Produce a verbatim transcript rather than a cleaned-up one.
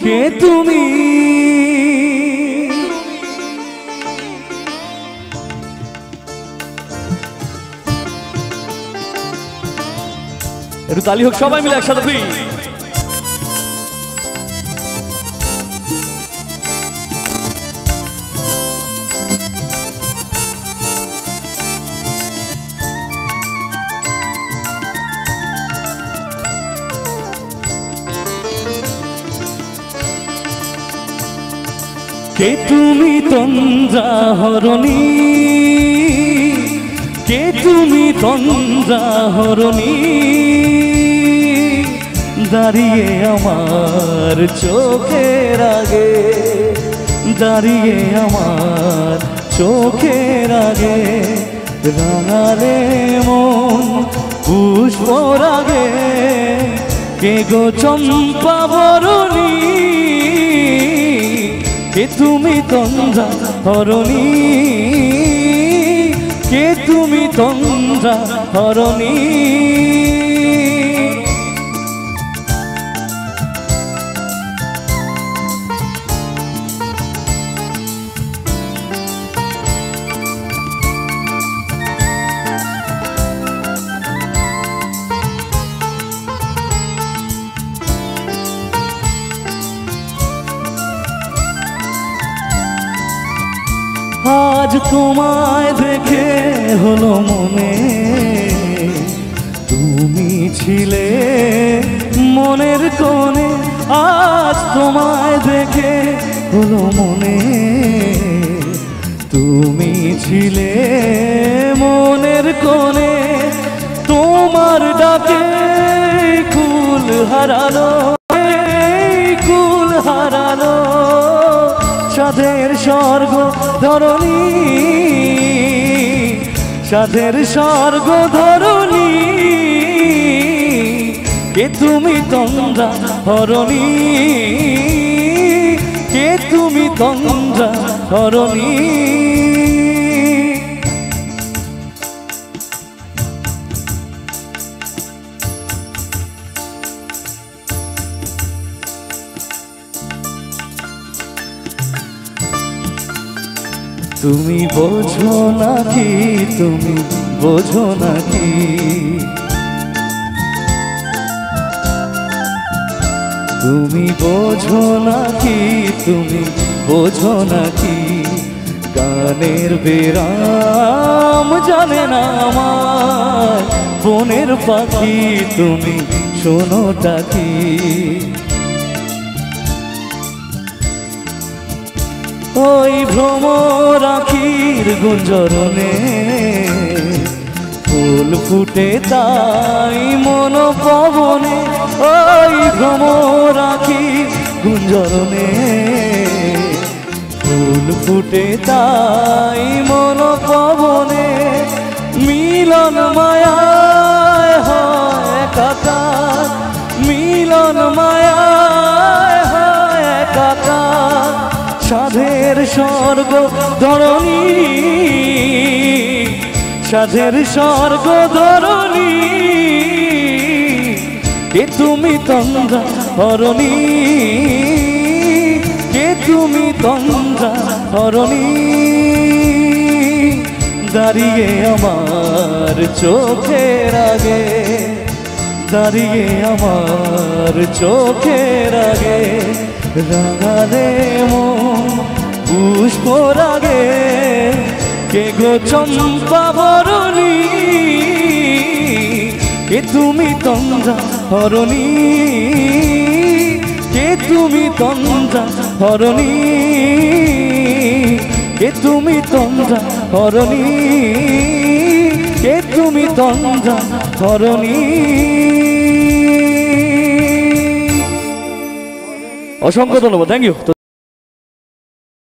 কে তুমি? একটু তালি হোক সবাই মিলে একসাথে তুই। কে তুমি তন্দ্রা হরণী, কে তুমি তন্দ্রা হরণী, দাঁড়িয়ে আমার চোখের আগে, দাঁড়িয়ে আমার চোখের আগে, রাঙালে মন পুষ্পর আগে, কে গো চম্পা বরণী, কে তুমি তন্দ্রা হরণী, কে তুমি তন্দ্রা হরণী। আজ তোমায় দেখে হলো মনে, তুমি ছিলে মনের কোণে, আজ তোমায় দেখে হলো মনে, তুমি ছিলে মনের কোণে, তোমার ডাকে কুল হারালো, কুল হারালো সাধের স্বর্গ ধরণী, সাধের স্বর্গ ধরণী, কে তুমি তন্দ্রা হরণী, কে তুমি তন্দ্রা হরণী। তুমি বোঝো নাকি, তুমি বোঝো নাকি, তুমি বোঝো নাকি, তুমি বোঝো নাকি, গানের বেরাম জানে না আমার বনের পাখি, তুমি শোনোটা কি? ওই ভ্রমর আখির গুঞ্জরণে ফুল ফুটে তাই মন পবনে, ওই ভ্রমর আখির গুঞ্জরণে ফুল ফুটে তাই মন পবনে, মিলন মায়ায় হয় একাকার, মিলন মায়ায় হয় একাকার, সাধের স্বর্গ ধরণী, সাধের স্বর্গ ধরণী, কে তুমি তন্দ্রা হরণী, কে তুমি তন্দ্রা হরণী, দাঁড়িয়ে আমার চোখের আগে, দাঁড়িয়ে আমার চোখের আগে, রাঙালে মন পুষ্পর আগে, কে গো চম্পা বরণী, কে তুমি তন্দ্রা হরণী, কে তুমি তন্দ্রা হরণী, কে তুমি তন্দ্রা হরণী, কে তুমি তন্দ্রা হরণী। অসংখ্য ধন্যবাদ, থ্যাংক ইউ।